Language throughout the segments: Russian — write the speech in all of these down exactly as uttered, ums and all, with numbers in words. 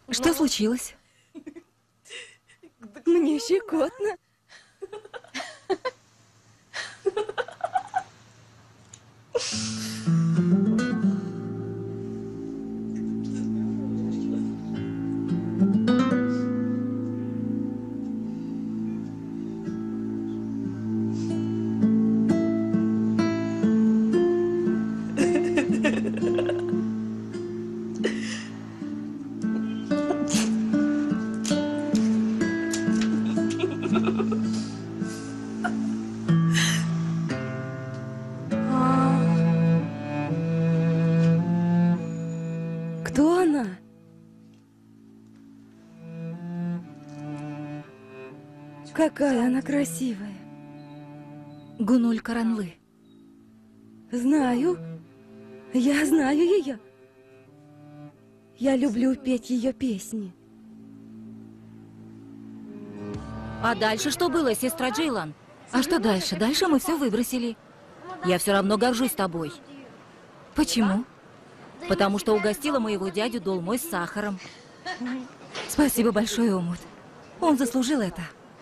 Что случилось? Мне щекотно. Кто она? Какая она красивая. Гунуль Каранлы. Знаю. Я знаю ее. Я люблю петь ее песни. А дальше что было, сестра Джейлан? А что дальше? Дальше мы все выбросили. Я все равно горжусь тобой. Почему? Потому что угостила моего дядю долмой с сахаром. Спасибо большое, Умут. Он заслужил это.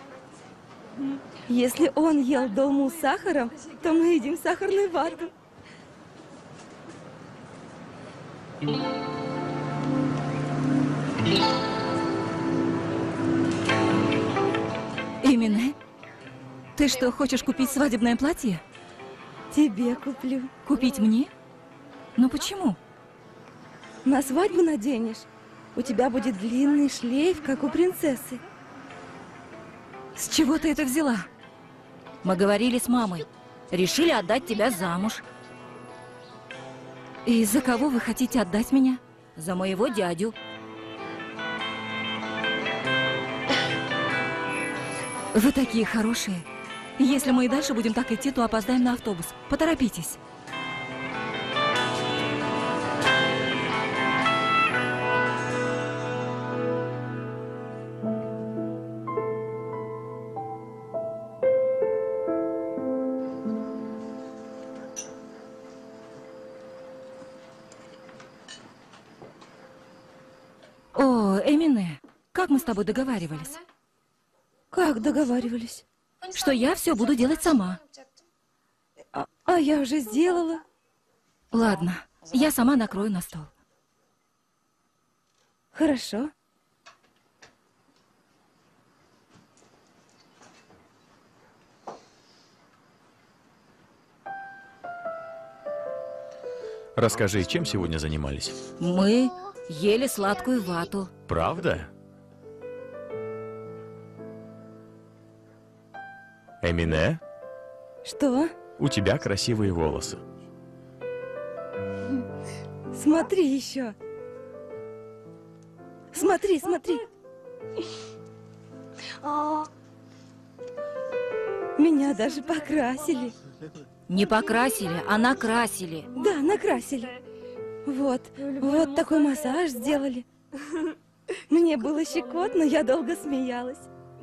Если он ел долму с сахаром, то мы едим сахарную вату. Именно. Ты что, хочешь купить свадебное платье? Тебе куплю. Купить мне? Но почему? На свадьбу наденешь. У тебя будет длинный шлейф, как у принцессы. С чего ты это взяла? Мы говорили с мамой. Решили отдать тебя замуж. И за кого вы хотите отдать меня? За моего дядю. Вы такие хорошие. Если мы и дальше будем так идти, то опоздаем на автобус. Поторопитесь. О, Эмине, как мы с тобой договаривались? Как договаривались? Что я все буду делать сама. А, а я уже сделала. Ладно, я сама накрою на стол. Хорошо. Расскажи, чем сегодня занимались? Мы ели сладкую вату. Правда? Эмине, Что? у тебя красивые волосы. Смотри еще. Смотри, смотри. Меня даже покрасили. Не покрасили, а накрасили. Да, накрасили. Вот, вот такой массаж сделали. Мне было щекотно, я долго смеялась.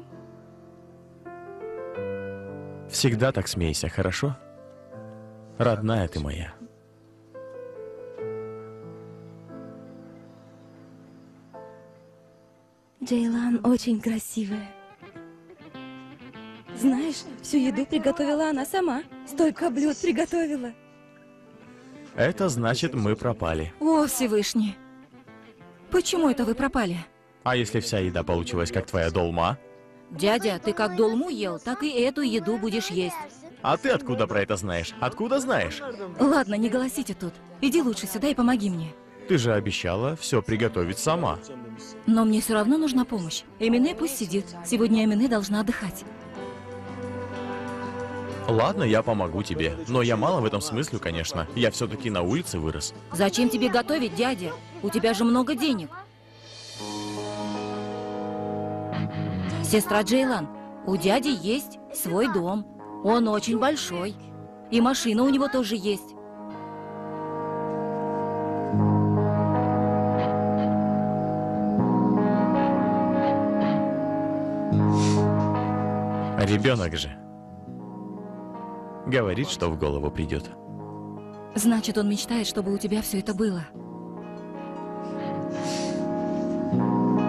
Всегда так смейся, хорошо? Родная ты моя. Джейлан очень красивая. Знаешь, всю еду приготовила она сама. Столько блюд приготовила. Это значит, мы пропали. О, Всевышний. Почему это вы пропали? А если вся еда получилась, как твоя долма? Дядя, ты как долму ел, так и эту еду будешь есть. А ты откуда про это знаешь? Откуда знаешь? Ладно, не голосите тут. Иди лучше сюда и помоги мне. Ты же обещала все приготовить сама. Но мне все равно нужна помощь. Эмине пусть сидит. Сегодня Эмине должна отдыхать. Ладно, я помогу тебе. Но я мало в этом смысле, конечно. Я все-таки на улице вырос. Зачем тебе готовить, дядя? У тебя же много денег. Сестра Джейлан, у дяди есть свой дом. Он очень большой. И машина у него тоже есть. Ребенок же. Говорит, что в голову придет. Значит, он мечтает, чтобы у тебя все это было.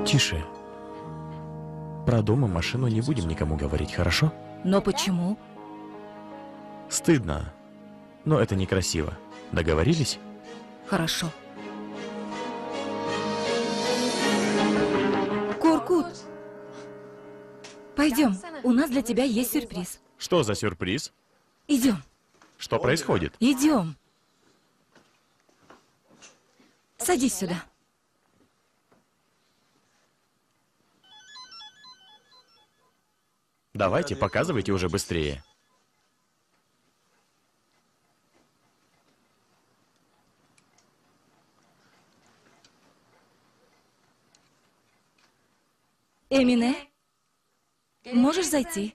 Тише. Про дом и машину не будем никому говорить, хорошо? Но почему? Стыдно. Но это некрасиво. Договорились? Хорошо. Коркут, пойдем, у нас для тебя есть сюрприз. Что за сюрприз? Идем. Что происходит? Идем. Садись сюда. Давайте, показывайте уже быстрее. Эмине, можешь зайти?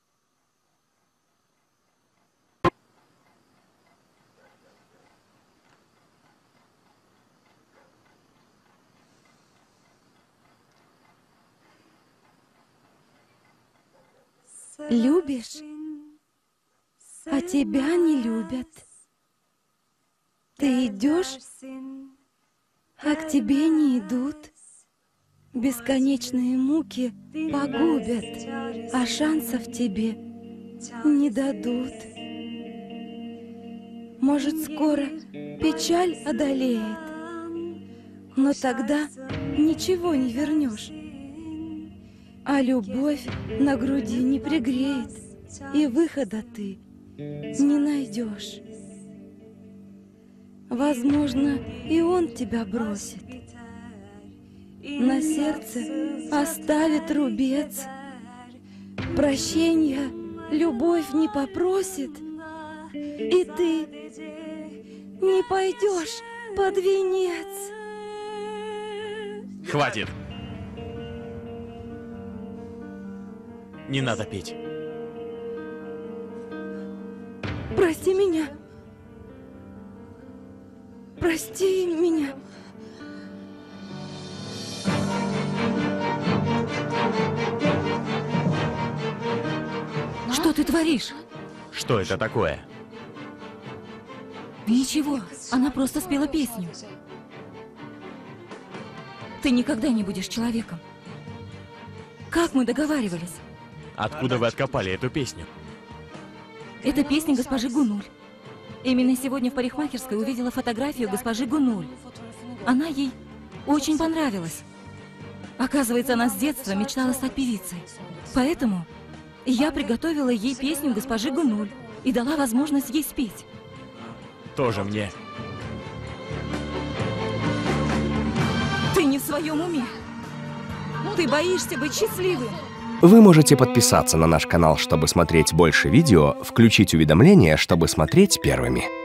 Любишь, а тебя не любят. Ты идешь, а к тебе не идут. Бесконечные муки погубят, а шансов тебе не дадут. Может, скоро печаль одолеет, но тогда ничего не вернешь. А любовь на груди не пригреет, и выхода ты не найдешь. Возможно, и он тебя бросит. На сердце оставит рубец. Прощения любовь не попросит, и ты не пойдешь под венец. Хватит! Не надо петь. Прости меня. Прости меня. Что ты творишь? Что это такое? Ничего, она просто спела песню. Ты никогда не будешь человеком. Как мы договаривались? Откуда вы откопали эту песню? Это песня госпожи Гунуль. Именно сегодня в парикмахерской увидела фотографию госпожи Гунуль. Она ей очень понравилась. Оказывается, она с детства мечтала стать певицей. Поэтому я приготовила ей песню госпожи Гунуль и дала возможность ей спеть. Тоже мне. Ты не в своем уме. Ты боишься быть счастливым. Вы можете подписаться на наш канал, чтобы смотреть больше видео, включить уведомления, чтобы смотреть первыми.